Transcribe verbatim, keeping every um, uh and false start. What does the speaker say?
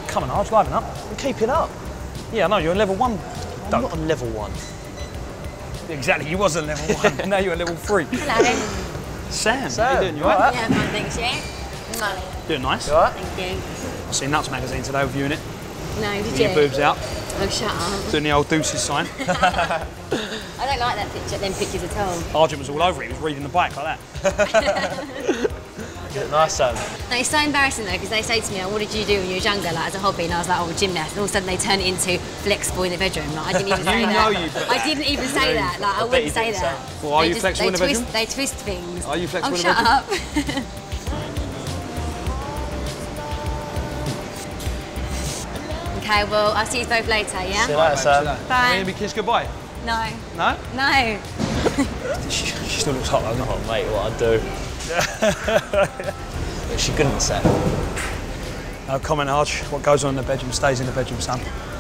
Come on, Arch, liven up. I'm keeping up. Yeah, no, you're on level one. I'm not on level one. Exactly, you was on level one. Now you're on level three. Hello. Sam, Sam, how you doing? You all all right? Yeah, fine, thanks, yeah. No. Doing nice. You all right? Thank you. I see Nuts magazine today reviewing it. No, did With you? your boobs out. Oh, shut up. Doing the old deuces sign. I don't like that picture, them pictures at all. Argent was all over it. He was reading the bike like that. Nice, Sam. No, it's so embarrassing though, because they say to me, oh, what did you do when you were younger, like as a hobby? And I was like, oh, gymnast. And all of a sudden they turn it into flexible in the bedroom. Like, I didn't even say You that. know you put I that. didn't even say that. Like, I, I bet wouldn't you say didn't that. say Well, are They you just- flexible in the they bedroom? twist, They twist things. Are you flexible oh, in the shut bedroom? up. Okay, well, I'll see you both later, yeah? See you later, Sam. Bye. Are you going to be kissed goodbye? No. No? No. She, she still looks hot though, doesn't Oh, mate, what I do. But she couldn't say. No comment, Arch. What goes on in the bedroom stays in the bedroom, son.